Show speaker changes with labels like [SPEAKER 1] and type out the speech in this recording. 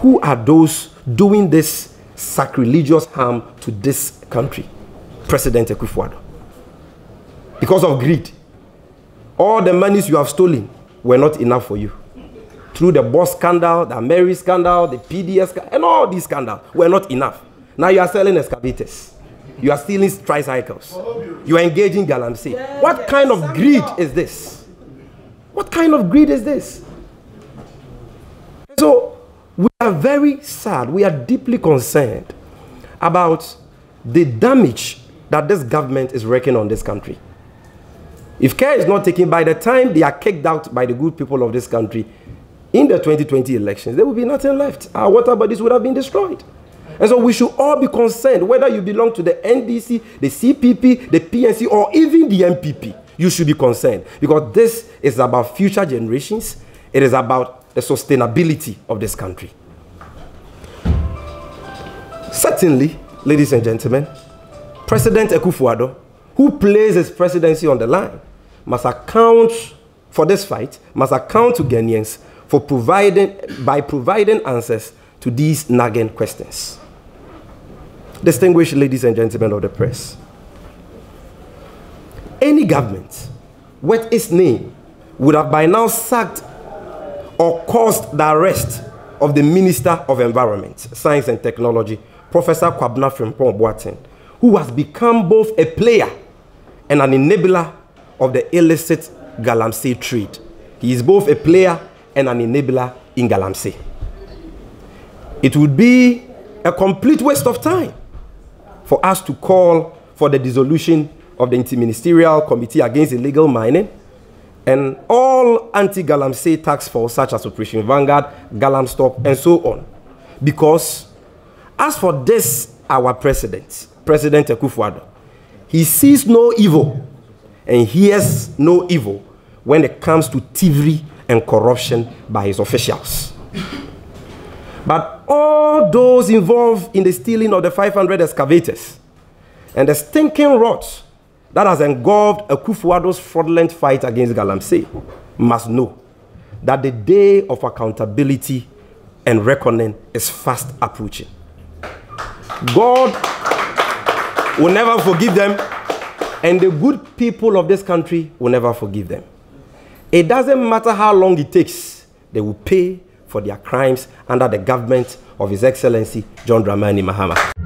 [SPEAKER 1] who are those doing this sacrilegious harm to this country? President Akufo Addo. Because of greed. All the monies you have stolen were not enough for you. Through the boss scandal, the Mary scandal, the PDS scandal, and all these scandals were not enough. Now you are selling excavators. You are stealing tricycles. You are engaging galamsey. What kind of greed is this? What kind of greed is this? So we are very sad. We are deeply concerned about the damage that this government is wreaking on this country. If care is not taken, by the time they are kicked out by the good people of this country in the 2020 elections, there will be nothing left. Our water bodies would have been destroyed. And so we should all be concerned, whether you belong to the NDC, the CPP, the PNC, or even the MPP, you should be concerned. Because this is about future generations. It is about the sustainability of this country. Certainly, ladies and gentlemen, President Akufo Addo, who plays his presidency on the line, must account for this fight, must account to Ghanaians for providing answers to these nagging questions. Distinguished ladies and gentlemen of the press, any government with its name would have by now sacked or caused the arrest of the Minister of Environment, Science and Technology, Professor Kwabena Frimpong-Boateng, who has become both a player and an enabler of the illicit galamsey trade. He is both a player and an enabler in galamsey. It would be a complete waste of time for us to call for the dissolution of the Interministerial Committee Against Illegal Mining and all anti-galamsey task force such as Operation Vanguard, Galam Stop, and so on. Because as for this, our president, President Akufo Addo, he sees no evil and hears no evil when it comes to thievery and corruption by his officials. But all those involved in the stealing of the 500 excavators and the stinking rot that has engulfed Akufo Addo's fraudulent fight against galamsey must know that the day of accountability and reckoning is fast approaching. God will never forgive them, and the good people of this country will never forgive them. It doesn't matter how long it takes, they will pay for their crimes under the government of His Excellency John Dramani Mahama.